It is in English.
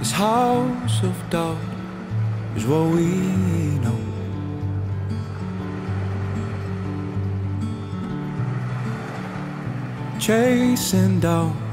This house of doubt is what we know. Chasing down